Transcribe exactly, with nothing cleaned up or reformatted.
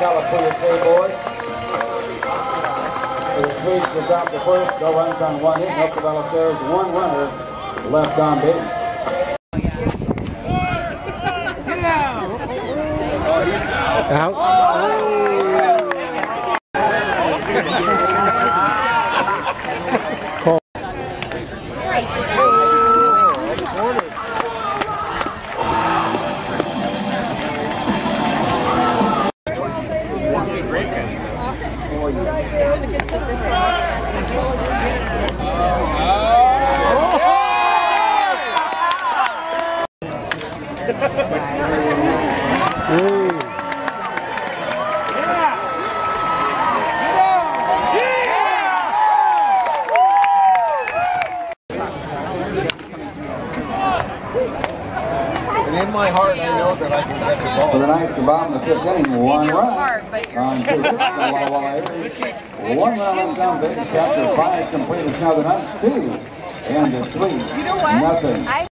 California K boys. For the Swedes to drop the first, no runs on one hit. No Corvallis there is one runner left on base. Out. Call. And in my heart, I know that I can catch a ball. For the Knights, the bottom of the fifth inning, one run on two hits. Walla Walla Aries. One run on down base. Chapter five complete. It's now the Knights two and the Swedes nothing.